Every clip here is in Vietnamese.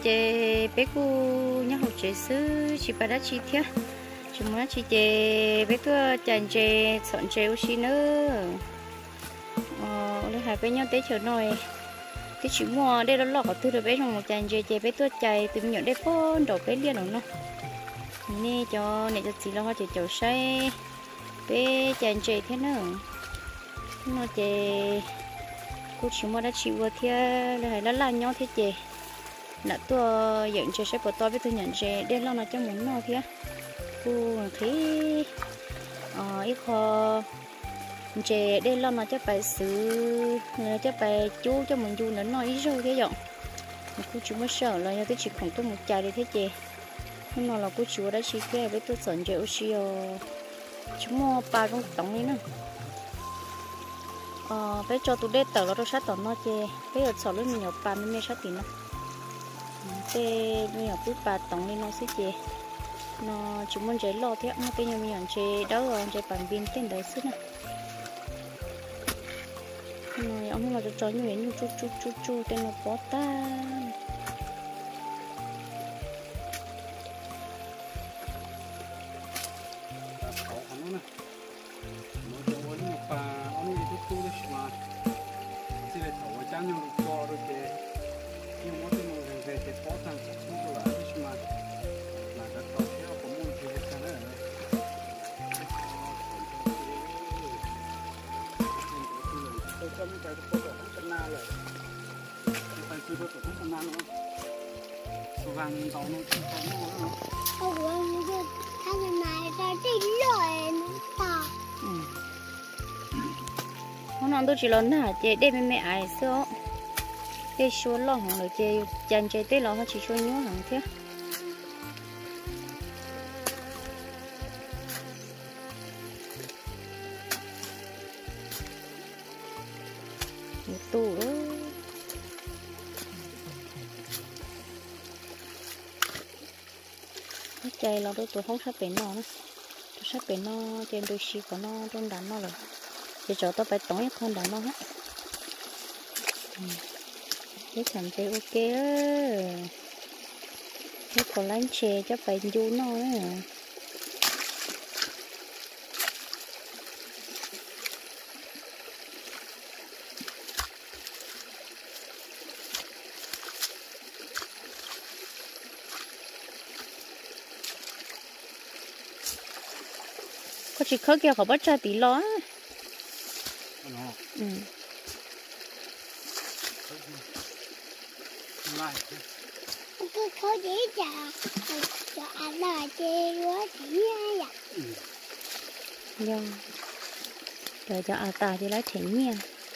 chế bé cô nhớ học chế sư chỉ phải đã chi thế chúng nó chỉ chế bé cô chàng chế chọn chế u xí nữa lấy hai bé nhau tới chờ nồi cái chữ mua đây đó lọt từ được bé trong một chàng chế bé tôi chạy từ nhận đây phun đầu bé liên rồi nó nè cho này cho chị lo hoa chế chậu say bé chàng chế thế nữa nó chế cô chỉ mua đã chịu vừa thế là làm nhau thế chế nãy tôi nhận chế sẽ có to với tôi nhận chế đây là nó cho muốn nó thế cô thấy ít khó chế đây là nó cho phải xử cho phải chú cho mình chú nó nói ít rồi thế vậy cô chú mới sợ là tôi chỉ khoảng tôi một chai để thế chế nhưng mà là cô chú đã chỉ cái với tôi sẵn chế oxy chú mua ba trong tổng này nè bây giờ tôi để tờ nó sát tờ nó chế bây giờ sợ lúc nhiều ba mươi sát tiền nó cái nhiều bút ba tổng đi nó sẽ chế nó chỉ muốn chế lo thế nó cái nhiều nhiều chế đó rồi chế bản pin tên đấy xí nè rồi ông mà cho như vậy như chu tên nó bó ta hôm tôi chỉ lớn hả chị đem mẹ ai xưa cái số lo hàng rồi chị dành chị tết lo chỉ số nhớ hàng thế một tủ đó chạy là tôi không sắp bén nó nữa tôi sắp bén nó trên đôi xì của nó trong đàn nó rồi thì cho tôi phải tổng con đàn nó hết cái thằng chơi ok á cái còn lánh chè cho phải du nó á có chỉ khơi kia họ bắt ra tí lo cái khối dễ cho anh là chê quá chỉ vậy rồi cho à ta thì lấy thỉnh nha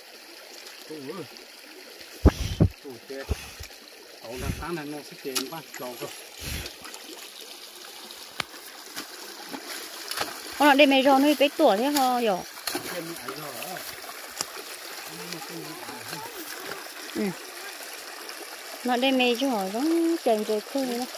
con là đây mày rò nuôi bé tuổi thế ho rồi nó đây mày cho hỏi giống chèn rồi khơi đó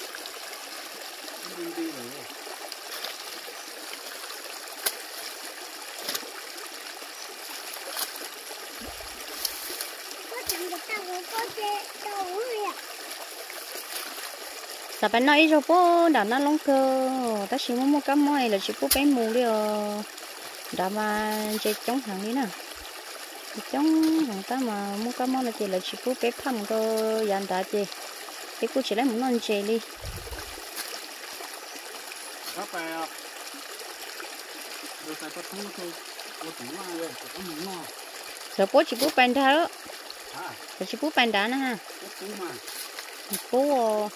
sao bạn nói rồi bố đã nó lông cơ ta chỉ muốn mua cá mồi là chỉ bố bé mù đi đã mà chơi chống hàng đi nè chống hàng ta mà mua cá mồi là chỉ bố bé thăm cơ dàn đã chơi cái cô chỉ lấy một non chơi đi rồi bố chỉ bố bàn đá đó rồi chỉ bố bàn đá nữa ha bố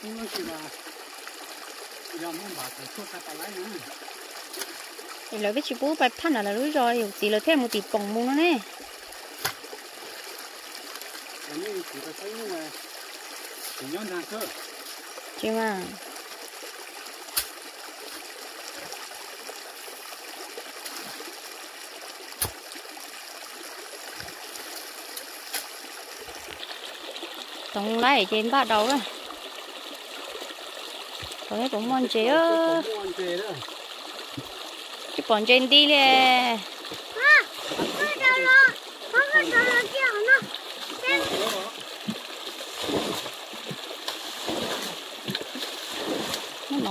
thì là cái chị bố bài thân là lối rồi chỉ là thêm một tí bông mua nó nè chị mà tổng lấy trên ba đầu rồi có cái cũng ngon chế á cái bọn trên đi nè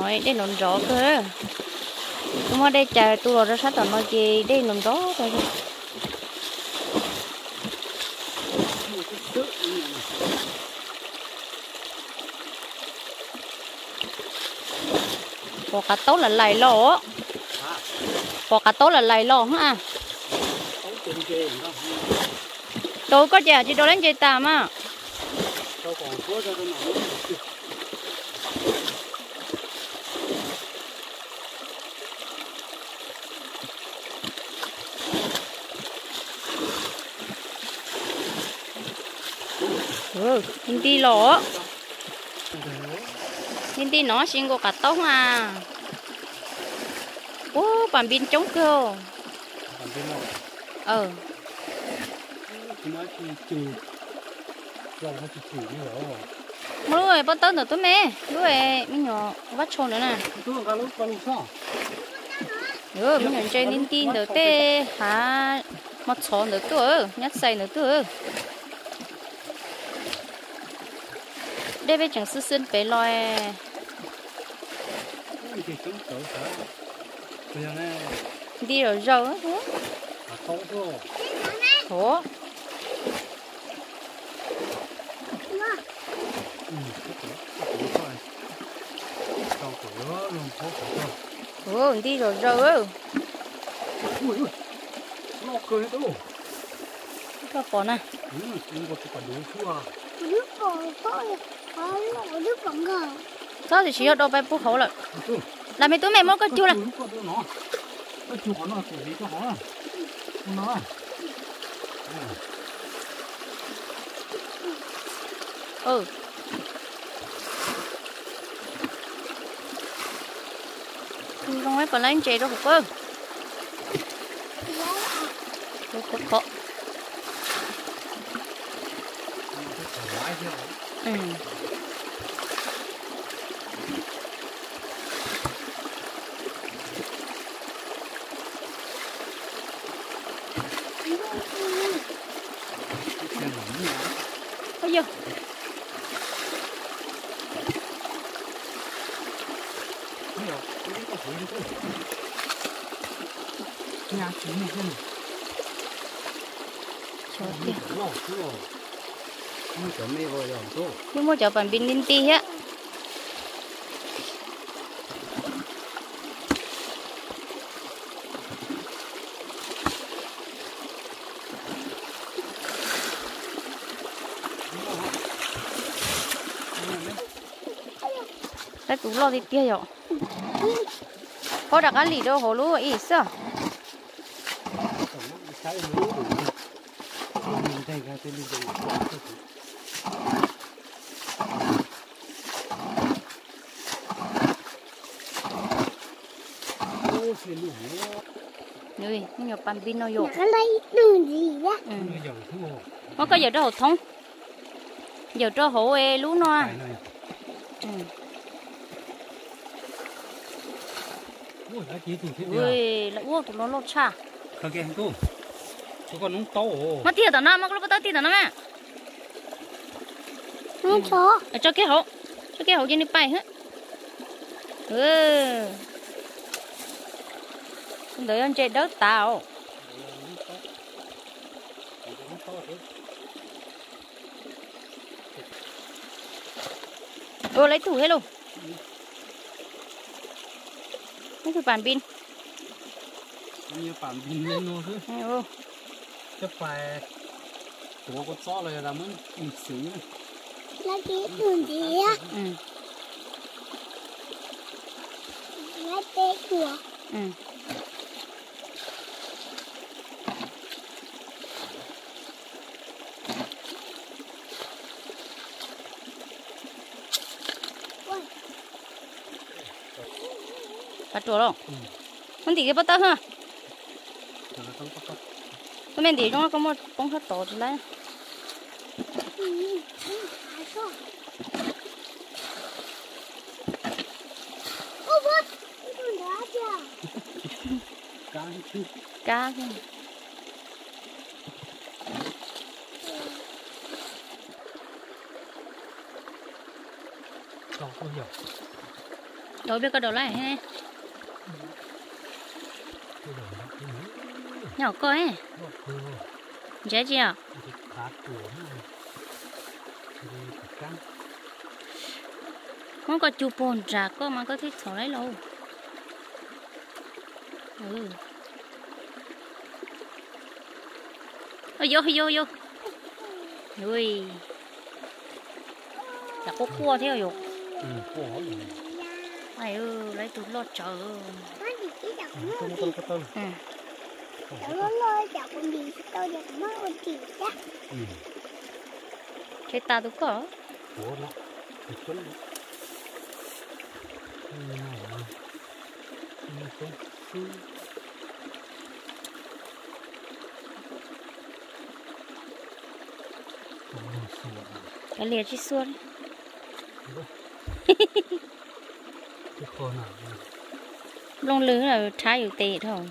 nói đây lộn gió cơ nhưng mà đây chờ tôi rồi ra sát tao nói gì đây lộn gió thôi bỏ cả tấu là lầy lò bỏ cả tấu là lầy lò ha tôi có chè chỉ đồ đánh chơi tạm à hindi lỗ hindi nó xin có cả tóc à ô bàn pin chống cơ mua rồi bắt tới nữa tôi mẹ lúc này mình nhỏ bắt trộn nữa nè mình nhỏ chơi nên tin được tê hả mất trộn nữa tôi nhát say nữa tôi đây bây chẳng sư sinh bé loài đi rồi rau á thố đi rồi rau á có bỏ nè đó thì chỉ có đâu bay bút hổ rồi là mấy túi mày muốn có chú là không ấy còn lấy anh chị đâu cơ khó ôi giời nhưng mà cho bạn pin linh ti á cái tủ lo thì kia rồi có đặt ăn lì đâu hồ lúa ít sao nuôi nhiều bàn pin nó dột cái này đường gì đó nó có giờ đó hồ thông giờ cho hồ e lú nó ui lại uống tụi nó lột cha cái gì tu tụi con nung to mà tiền tao nó mà có lúc tao tiền tao nó mẹ không chó cho cái hậu cho nó bay hết đợi anh chơi đỡ tao lấy tủ hết luôn cáiคือbàn pin như bàn pin lên luôn chứจะไปตัวก็ซ้อเลยนะมันอีกสี là cái đường gì á là cái của bắt chuột không? Con tí cái bắt tao ha? Con men tí trong nó có một bông hết tổ rồi đấy. Ô bố, cái con đá chưa? Cá. Đâu biết có đồ lại hay nhỏ coi ấy dễ gì à không có chụp bồn trả có mà có thích thỏ lấy lâu. Ôi vô vô ui là có cua theo rồi ai lấy tụt lót chờ cái ta tụt có cái liệt chỉ xuân lông lưới là tráiอยู่tệ thôi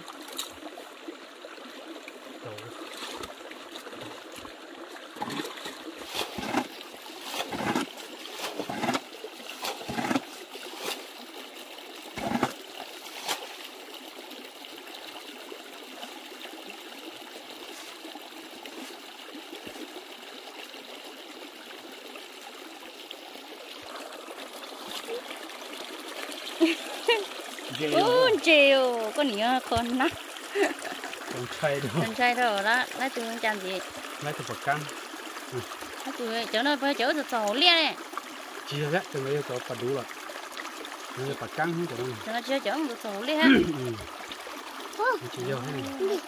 chiều con nhớ con nát con trai thôi đó lấy từ chăn gì lấy từ bạc căng lấy từ chỗ nó phải chỗ từ sầu lia này chia đấy từ bây giờ bạc đủ rồi bây bạc căng hết rồi cho nó chưa chỗ từ sầu lia chỉ vô hết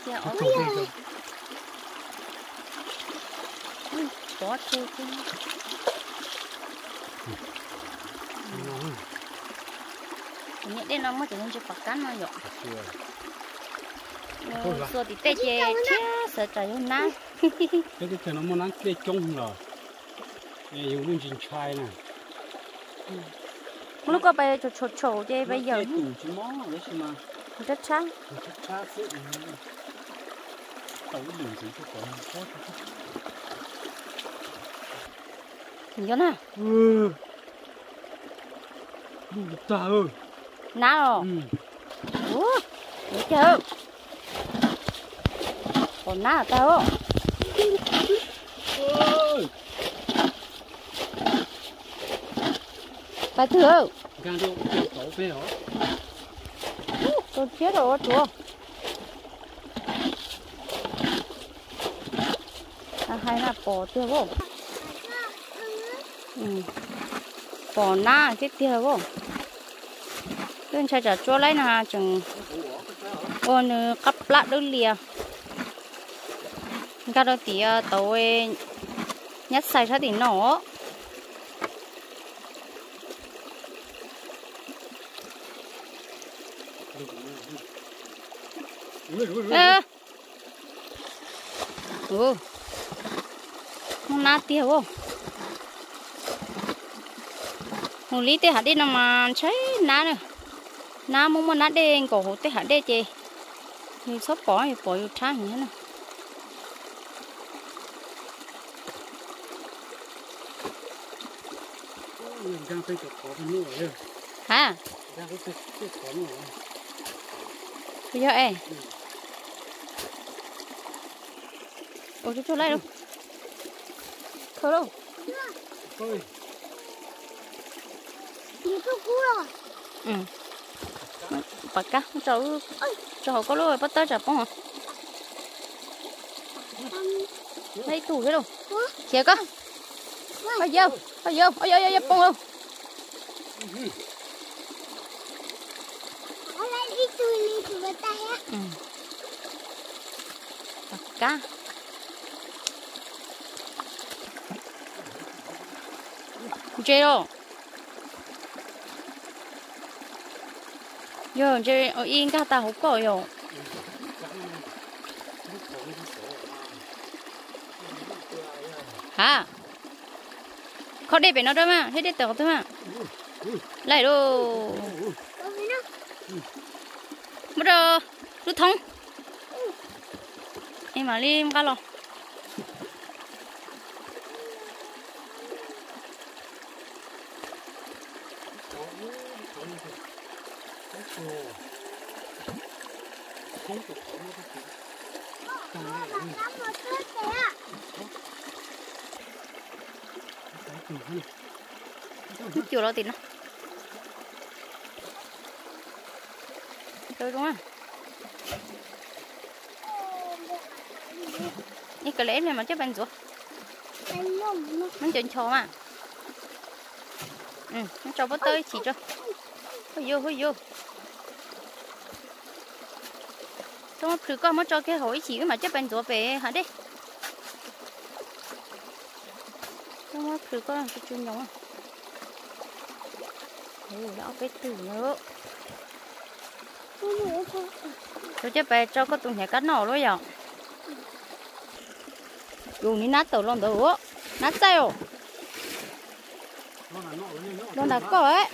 có chưa nhẹ đến nó mới chỉ cho bạc cắn mà nhọ rồi thì tê chê sợ trời hôm nay cái nó muốn ăn tê chung rồi này dùng luôn chín chai này lúc có bây giờ chổ chê bây giờ tủ chỉ món đấy chứ mà rất sáng phết tàu cái đường gì cho con nhìn cho nào ta ơi nào chưa còn nào tao phải thưa gan đâu tổ phê hả tôi chết rồi chúa hay là bỏ tiêu vô bỏ na tiếp tiêu vô lên chơi trả chúa lấy nè chừng ôn cặp lát đôi lìa cái đó thì tôi nhát xài ra thì nó không nát tiêu không một lý tiêu hạt đi nào mà thấy ná nữa ná muốn nát đen cổ hột tiêu hạt đen chị thì sắp bỏ vô trái như thế nào hả bây giờ em ôi chú lấy đâu thôi đâu bạc cá cho có lôi bắt tới chả phong hả lấy tủ cái đâu chè có bây giờ phong đâu bạc cá chè đâu giờ chơi ở yên cả ta không có rồi hả khó để bên nó đó mà hết để tao thôi mà lại đồ bắt đầu rút thông em mà đi cá lò không tục không có tục trong Mà đây cắm một cái kìa. cái chủ này Hút chiều đó thì nó chơi đúng không? Những cái lẽ này mà chắc bạn rồi Anh lông nó. mình chân chó mà nó cho bắt tới chỉ cho hơi vô xong rồi con mới cho cái hỏi chỉ mà chắc bạn rồi về hả đấy xong rồi con cái chuyên nhóm đó cái từ nữa tôi chắc bé cho có tụi nhà cắt nỏ rồi giờ dùng đi nát tàu lon tàu nát sao lon đã có ấy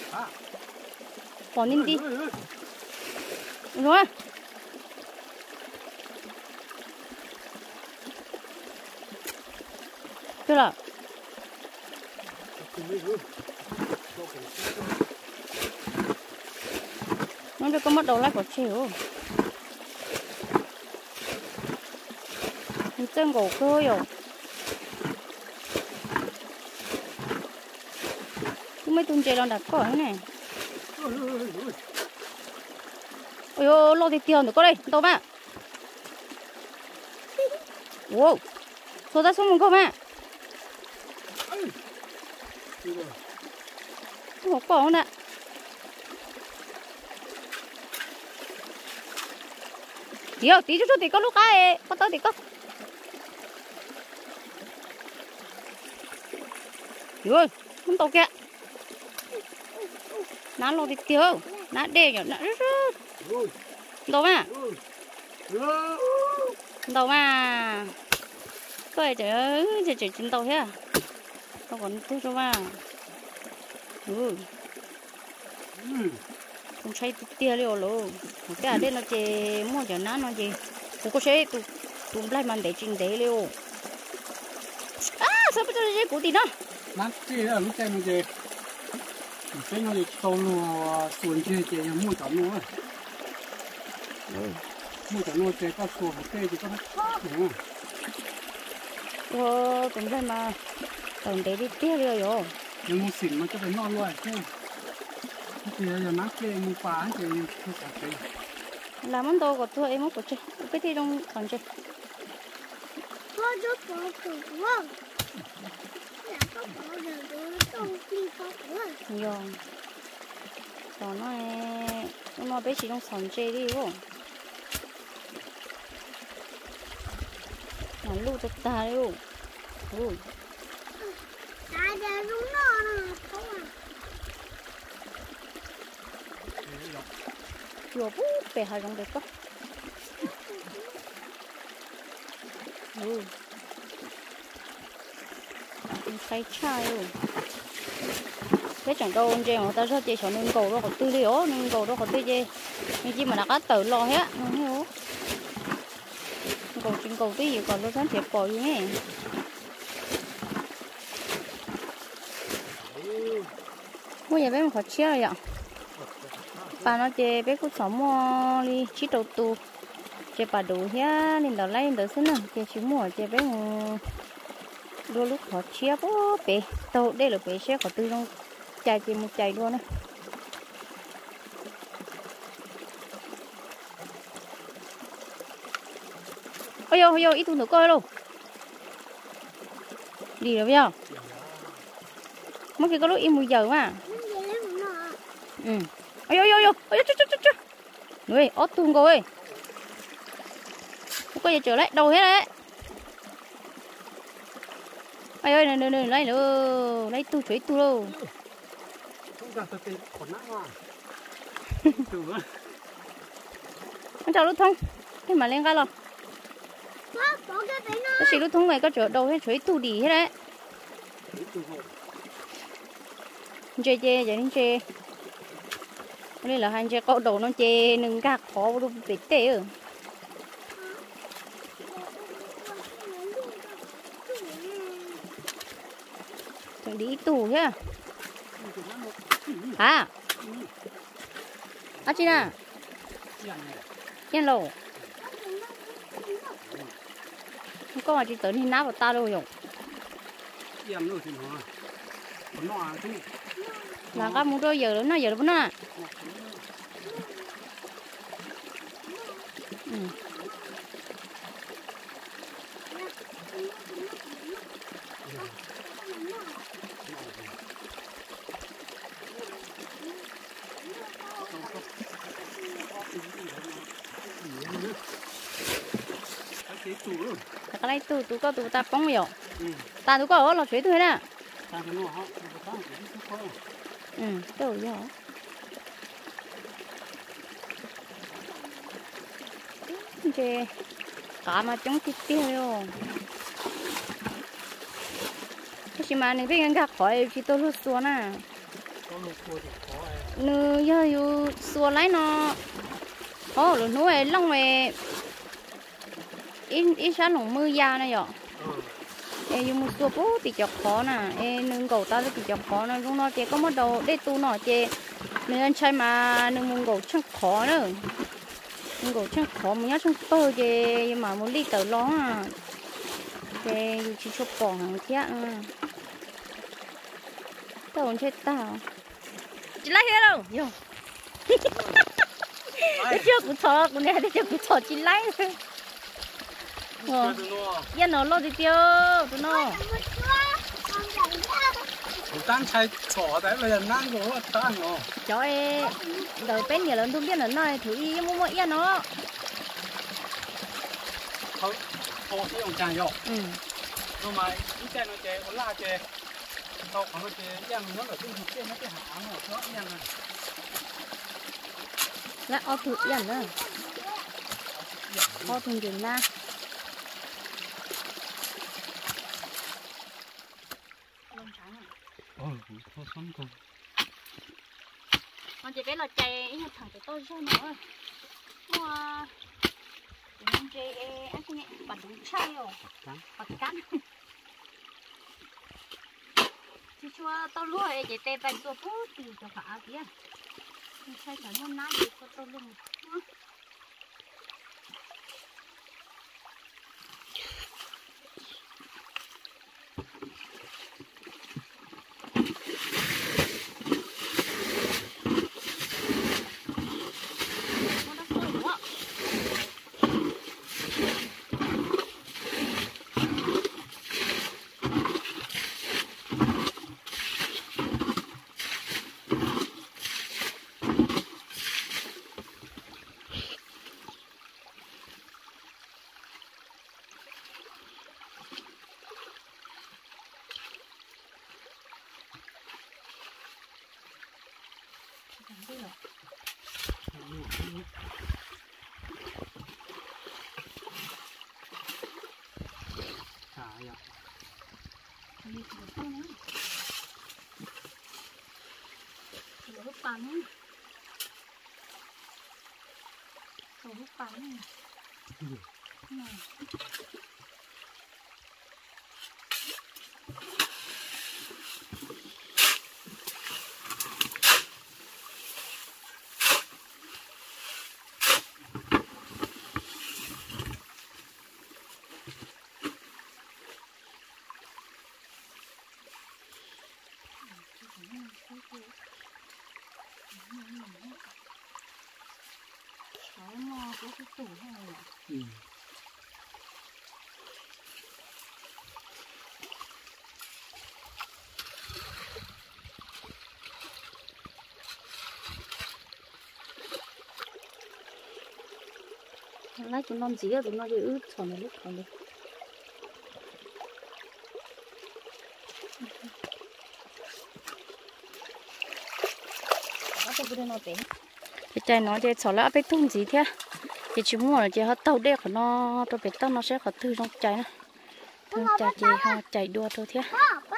còn đi rồi chưa là nó cho có mất đầu lại của chiều chân gỗ cơ rồi mấy tuần chơi lon đặt có thế này ôi ôi lo thì tiền được có đây đâu mà wow số ta xuống một câu mà không có không nè tí chút tí có lúc ai có tới tí có rồi không to kìa nó lo thì tiêu nó đè nhở nó đâu mà đâu mà coi trời ơi trời chín tàu thế tao còn tôi cho mà không thấy tiêu liều luôn cái ở đây nó chỉ mua cho nó gì cũng có sẽ tụi lại mình để trình để liều sao bây giờ cái củ tí nó nát gì là lúc chơi mình chơi nó tàu nó tuần chơi chơi mua chọn luôn mua chọn luôn chơi có sổ chơi thì có hết tụi lại mà tụi để đi tiêu liều rồi nhưng mua xỉn mà cho phải ngon luôn chứ thì giờ nát chơi mua phá chơi không cả chơi làm món đồ của tôi em muốn chơi cái gì trong còn chơi Có giúp bỏ cửa không? Là có bỏ được trong khi có cửa. nhiều còn nó bé chỉ trong sòng chơi đi không mà lưu cho ta luôn Tại giờ đúng nó không à. vừa bút về hai trong đấy có say chai luôn thế chẳng đâu anh chị mà ta cho chị chọn nương cầu đó có tư liệu nương cầu đó có tư gì nhưng chỉ mà đã có tự lo hết nó hiểu cầu chuyện cầu tí gì còn nó sáng thiệt còi luôn ấy bây giờ bé mình khó chia rồi ạ bà nó chơi bé cũng sống đi chỉ đầu tu chơi bà đủ hết nên đó lấy đó xin nè chơi chỉ mua chơi bé đôi lúc họ chia bố bé tàu đây là bé sẽ có tư trong chạy chơi một chạy luôn á ôi yo ít tu nữa coi luôn đi rồi bây giờ mất cái có lúc im mùi giờ mà ôi chú người ót tung rồi có gì trở lại đầu hết đấy ôi ơi này lấy tu chuối tu đâu con chào lúc thông thế mà lên cái rồi cái gì lúc thông này có chỗ đầu hết chuối tu đi hết đấy chơi vậy nên chơi đây là hành chơi cậu đầu nó chơi nâng gạc khó đâu bị tê ở thằng đi tù thế à chị nè yên lộ không có chỉ tới thì nát vào ta đâu rồi em nữa thì nó chứ là các muốn đôi giờ nó vẫn à cái này tụ có tụ ta bóng nhiều ta tụ có ở là suy thôi nè tụ gì hả cái cá mà trống thịt tiêu cái mà này cái gà khỏi chỉ tôi lúc xua nè nữ giờอยู่xua lấy nó rồi nuôi lông về ít sáng lồng mưa da này vậy em dùng một số bố thì chọc khó nè em nương cầu ta thì chọc khó nè lúc nó chỉ có một đầu để tu nó chỉ nương ăn chay mà nương mông cầu chắc khó nữa nương cầu chắc khó mình nhớ trong bơ chỉ mà muốn đi tới đó à chỉ chỉ chụp bỏ hàng kia à tao không chết tao chỉ lấy hết đâu dùng cái chưa cũng thọ cũng này chưa cũng thọ chỉ lấy yên nó lo đi tiêu tụi nó tan chạy chó đấy là năng của tan nó cho em đời bên nhiều lần không biết là nói thử y mua mỗi yên nó เขาที่องจางยอกรู้ไหมนี่แกน้อยเจคนล่าเจเขาของเจยังเนื้อแบบที่ถูกเจไม่ได้หาเหรอเพราะยังไงแล้วเอาถุงยันเนอะเอาถุงยืนนะเขาซ้ำกันมันจะเป็นเราใจยังถังไปต้นใช่ไหมว่ามันจะอันนี้ปัดดูใช่หรอปัดกันที่ชัวต้นรั่วจะเตะเป็นตัวผู้ตีจะฝาเกี้ยไม่ใช่แต่น้ำน้ำอยู่ก็ต้นลุ่มปังlấy tụi non gì tụi nó đi ướt xong rồi lúc còn đi cái chai nó thì sau lại biết thùng gì thế thì chỉ muốn là chỉ hết tàu đeo của nó tôi biết tàu nó sẽ có thư trong chai này thư chai chỉ họ chạy đua thôi thế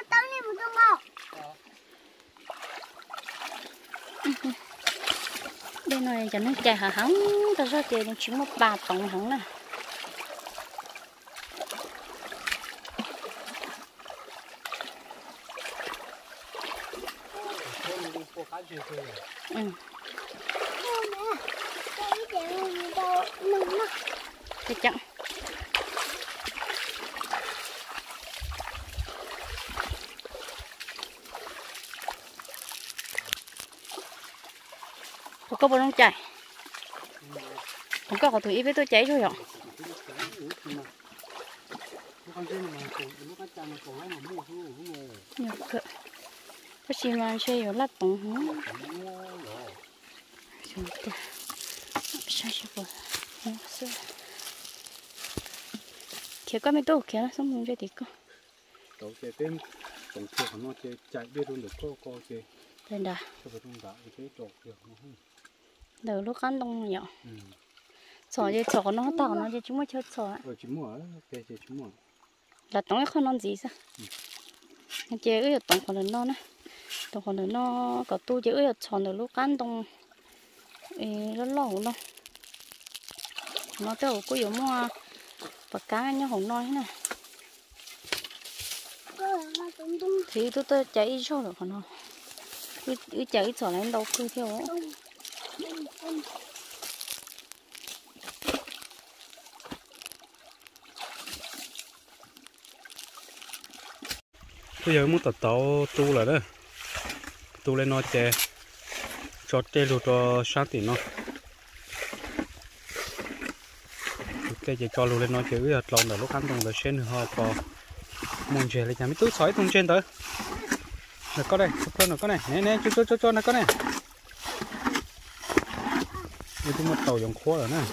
đây này cho nó chạy hả hắng ta ra chạy đến chỉ một 3 tấn hắng này cái chặng có bao nhiêu chạy không có thử ý với tôi cháy rồi hả nhiều cỡ cái gì mà chơi ở lát bóng hả chúng ta sao sẽ bỏ kia có mấy tô kia nó xong rồi chơi thì có tàu chơi tên tổng số nó chơi chạy biết luôn được có chơi tên đã cho phải đa cái trộn được đầu lúc ăn đông nhỏ sò chơi sò nó tao nó chơi chúng mới chơi sò rồi chúng mua cái chơi chúng mua là tổng không non gì sao chơi cái tổng còn lớn non á tổng còn lớn nó có tu chơi cái sò đầu lúc ăn đông nó lẩu nó cho có yếu mua bạc cá nhá hồng nói thế này thì tôi chạy cho được còn không cứ chạy trở lại đâu cứ theo bây giờ muốn tàu tu lại đó tu lên nó chè cho chè luôn cho sáng thì nó cái gì cho luôn lên nó chữ lon là lúc ăn đồng là trên họ có môn chè lấy nhà mấy túi sỏi tung trên tới là có đây nó có này nè cho nó có này đây tôi một tàu dòng khóa rồi nè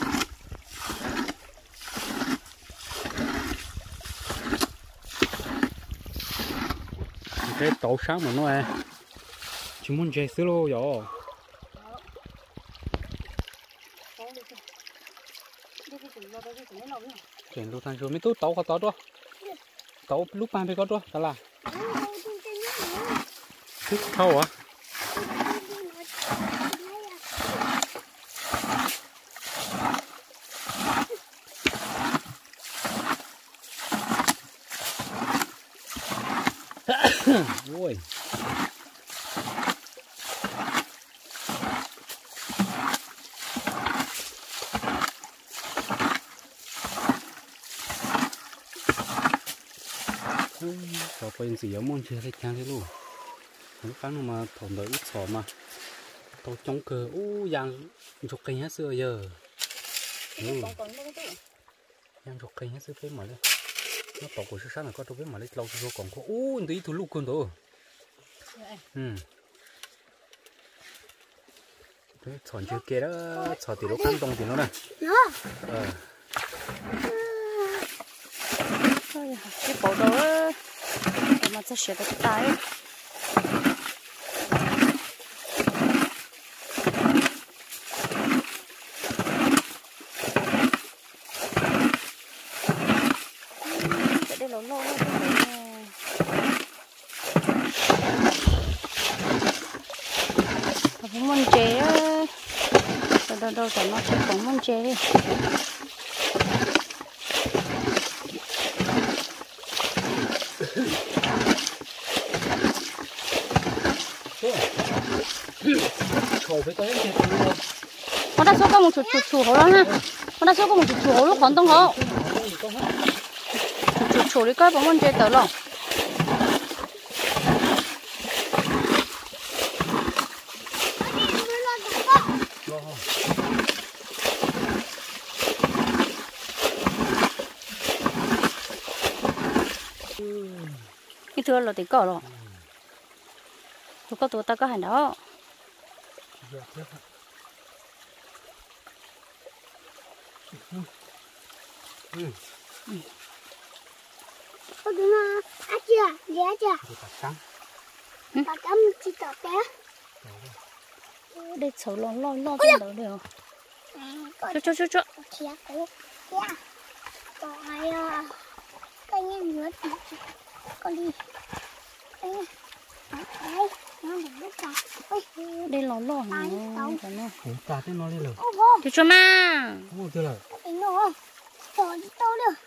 cái tàu sáng mà nó chỉ muốn chè xíu luôn rồi chuyển lúc thành rồi mấy túi tàu có tàu đó tàu lúc ban phải có đó đó là thích thâu à ôi có quên gì giống môn chơi lấy trang thế luôn những cái mà thòng đợi ít sò mà tao chống cờ giang chụp cây hết xưa giờ giang chụp cây hết xưa phết mà đấy nó tàu của sáng là có tôi biết mà lấy lâu rồi còn có tí thú lục con đó đấy chọn chưa kia đó chọn thì lúc ăn đông thì nó này cái bộ đó mà sẽ sửa được tay đây là lâu không muốn chế đâu phải nó sẽ không muốn chế đi con đã số có một chủ hổ lắm ha con đã số có một chủ hổ lúc còn đông hổ chủ đi coi bóng con chơi tớ rồi cái thưa là tính cỏ rồi tôi có ta có hành đó có đúng không? Ăn chưa? Ghé chưa? Bà cắm chỉ tỏ bé. Đây xấu lo trên đó được. Cho. Chia cố. Dạ. Rồi cái nhá nữa thì con đi. Đây. Đây. Nó đừng biết cả. Đây lo nó. Cả thế nó lên rồi. Thì cho mà. Không được rồi. Anh nó. Rồi đi đâu được.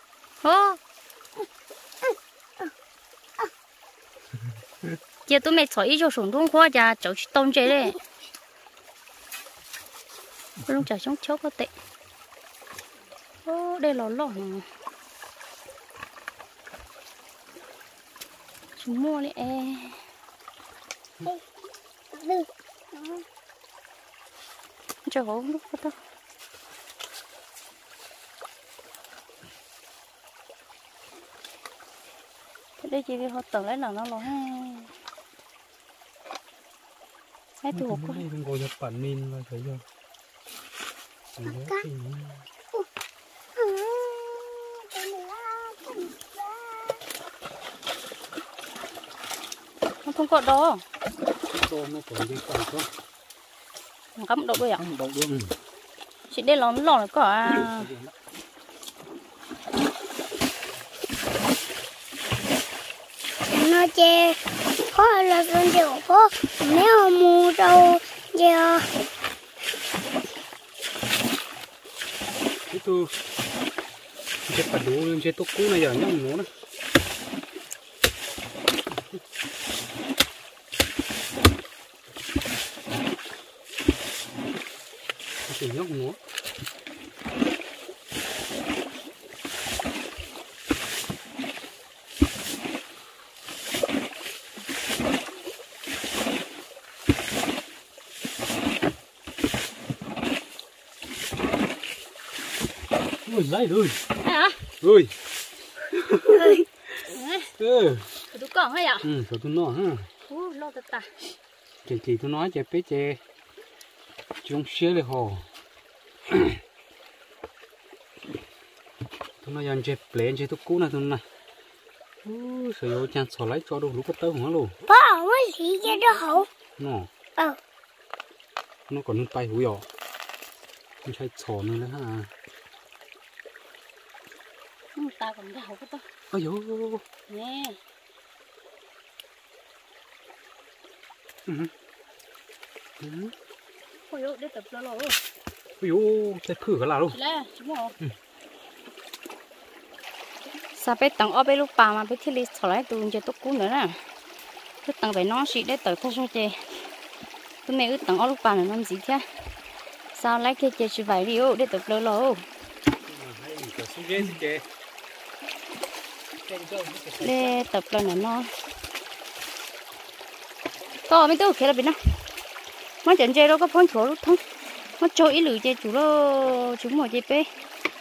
Giờ tôi mày thổi cho sủng đông khoa cha cháu tông chơi đấy. Lúc cháu chống chốt có tệ. ô đây là lò chúng mua đi Đi. cho hổ lúc đó thế đây chị đi họ tưởng lấy nào nó lo hai tụ Không có ngồi nhập bản min là thấy chưa? nó không có đó Đồ nó còn đi còn không? không cắm đậu bây giờ Không đậu được. chị đây lò nó có Nó chê có là con chịu có nếu mua đâu giờ Itu chết phải đủ lên chết tốt cũ này giờ nhá nó. Chỉ nhóc nó. Ui lấy rồi. hả Ui. Ừ. tụi con hay à Ừ, tụi nó ha. lo tật ta Chị tôi nói chị biết chị chúng xếเลยhồ. Tôi nói rằng chị plén chị tôi cũ này thôi này. Sử dụng chăn sò lấy cho đồ lúc có tới hả luôn. bỏ mấy gì kia đó hậu Nó. Nó còn bay hú dọ. Không thấy sò nữa ha. ta còn cái hậu cái to Ôi dồi. nè ôi dồi để tập lo lo Ôi dồi, thế khử cả là luôn. lẽ chúng họ sao bé tặng ở bé lúc bà mà bé thi lý trở lại tụi giờ tốt cũ nữa nè cứ tặng bé nó xịt để tới thay cho chị tụi mẹ cứ tặng ở lúc bà là làm gì thế sao lấy cái chị chỉ vài điều để tập lo lo để tập lo nó to mấy tôi kia là bên nó mà trận chơi đâu có phun chỗ lúc thông mà chơi ít lử chơi chủ lo chúng một chơi bé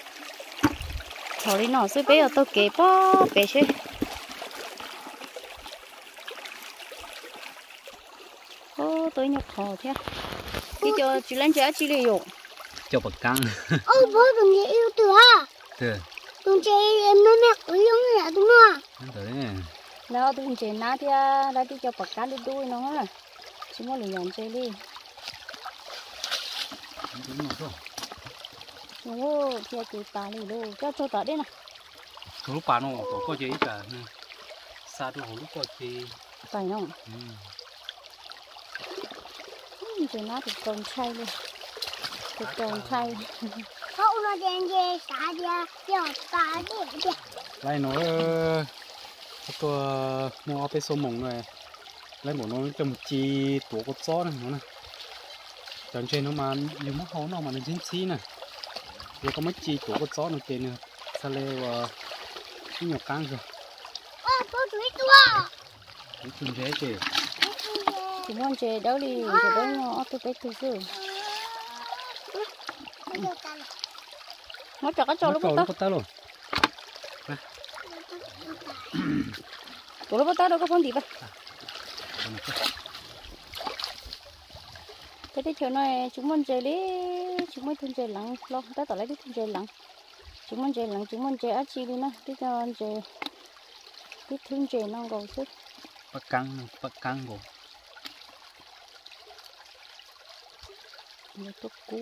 thổi nó sẽ bé ở tôi kể bó bé chơi ô tôi nhặt thò thế đi cho chú lên chơi chỉ lấy dụng Cho bậc căng. ôi bố đừng gì yêu từ ha Từ. đừng chơi em nói mẹ ơi giống là đúng không Đấy. nào tôi chơi ná thì ra đi cho bạc cá đi đuôi nó ha chúng nó liền nhận chơi đi ô thì chơi ta đi đâu cho ta đi nè Lúc bà nó có gì cả. Xa đồ lúc có gì. phải không chơi ná thì còn chay luôn thì còn chay hậu nó đen dê xả ra giờ ta đi kìa Đây nó tôi mua cái số mỏng này. Lấy một nó trong chi tổ có gió này nó này. Chẳng trên nó mà nhiều mất hố nó mà nó dính xí này. Rồi có mất chi tổ có gió nó tên này. Sao leo cái nhọc căng rồi. bố chuối tua Cái chung thế chứ. chỉ muốn chơi đâu đi chơi đâu nó tôi thấy tôi rồi nó cho cái trâu lúc Nó đó có tới luôn. tụi lúc đó đâu có phun gì vậy cái đấy chiều nay chúng mình chơi đi chúng mình thường chơi lặng lo tới tao lấy đi thường chơi lặng chúng mình chơi lặng chúng mình chơi ác chi đi nè đi cho anh chơi đi thường chơi nó gầu sức Bắt căng rồi. nó tốt cú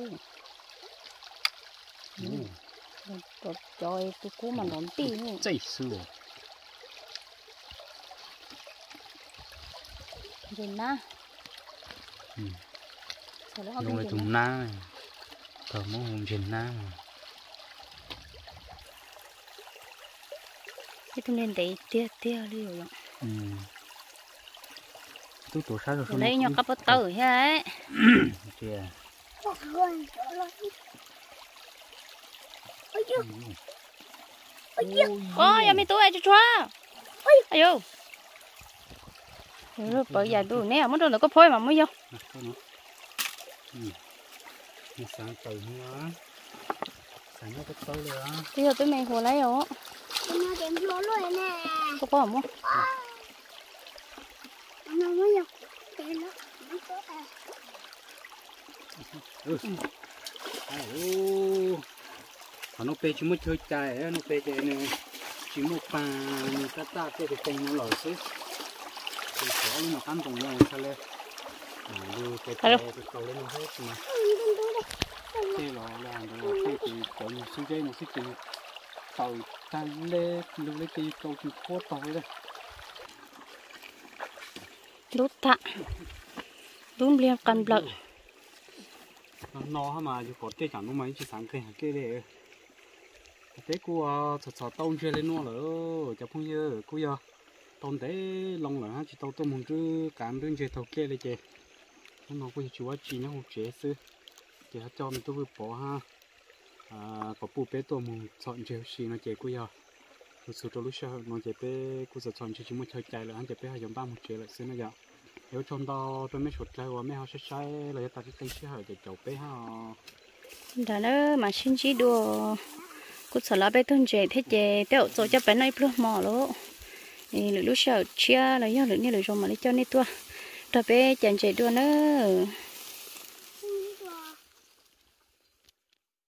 trời tôi cú mà đón tì nhỉ Chạy xưa. rồi na Dùng lại thùng na này. Thở mô hồn trên na. cái tôi nên để tia đi rồi Tôi tổ sát rồi không? lấy nhau cặp tơ hết Kìa. ôi ô giờ mi tôi ai cho chua ai vô rồi bởi giờ tôi nè muốn đồ nó có phôi mà mới vô sáng tàu nữa sáng nó có tàu rồi á bây giờ tôi mình hồ lấy rồi nó đem vô luôn nè có phôi không nó mới vô đem nó nó pe chỉ mới chơi chạy nó pe cái này chỉ một pa người ta ta cái công nó lở xí thì có nhưng mà căn tổng này sao lên đưa cái cầu lên nó hết mà cái lò là cái thì có một số dây một cái tàu ta lên lấy cái cầu thì khó tàu đấy đốt tạ đúng liền cầm lợn nó mà chỉ có cái chẳng nó mấy chỉ sáng cái này thế cô sợ tao chơi lên nó lỡ cho phong giờ cô giờ tao để lòng lỡ chỉ tao tôm chứ cán đơn chơi thầu kiaเลยchơi nó có chú chỉ nó không chế sư chỉ cho mình tôi vừa bỏ ha có bù bé tôm mình chọn chơi xí nó chơi cô giờ một số lúc sau nó chơi bé cô sợ chọn chỉ một chơi chạy là anh chơi bé hai trăm ba một chơi lại xí nó giờ nếu chọn tao tôi mới chụp lại và mấy họ sẽ sai là ta cái tên sẽ hỏi để chụp bé ha đó nữa mà xin chỉ đùa cô sợ là bé thân trẻ thế trẻ tao cho cho bé này plus mỏ luôn thì lúc sau chia là do lúc này rồi mà lấy cho nên tua rồi bé chàng trẻ đùa nữa